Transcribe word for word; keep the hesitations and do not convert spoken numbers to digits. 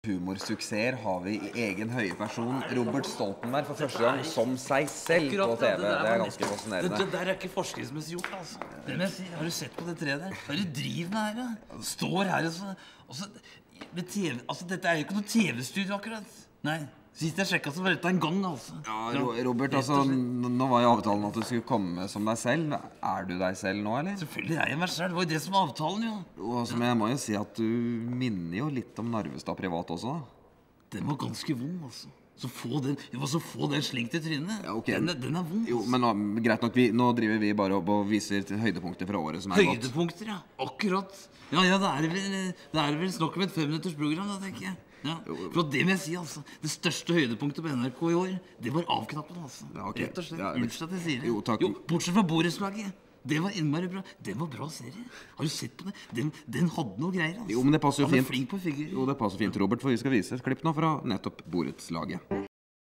Humorsuksesser har vi i egen høye person Robert Stoltenberg for første gang som seg selv på T V. Det er ganske fascinerende. Det der er ikke forskningsmessig gjort, altså. Det må jeg si. Har du sett på det treet der? Hva er det du driver med her, da? Står her og så... Og så med T V... Altså, dette er jo ikke noe T V-studio akkurat. Nei. Sist jeg sjekket så var dette en gang, altså. Ja, Robert, altså, nå var jo avtalen at du skulle komme som deg selv. Er du deg selv nå, eller? Selvfølgelig er jeg meg selv. Det var jo det som var avtalen, jo. Jo, altså, men jeg må jo si at du minner jo litt om Narvestad privat også, da. Den var ganske vond, altså. Så få den, så få den slengt i trynet. Ja, okay. den, den er vond. Jo, men nå, greit nok, vi, nå driver vi bare opp og viser til høydepunkter fra året som er gått. Høydepunkter, ja. Akkurat. Ja, ja, det er vel, det er vel snakk om et femminutters program, da, tenker jeg. Ja, for det vil jeg si, altså. Det største høydepunktet på N R K i år, det var avknappen, altså. Ja, okay. Rett og slett. Ja, Unnskyld at jeg sier det. Jo, takk. Jo, bortsett fra Borettslaget. Det var innmari bra. Det var bra serie. Har du sett på det? Den, den hadde noe greier, altså. Jo, men det passer jo fint. Han er flink på figur. Jo, det passer fint, Robert, for vi skal vise et klipp nå fra nettopp Borettslaget.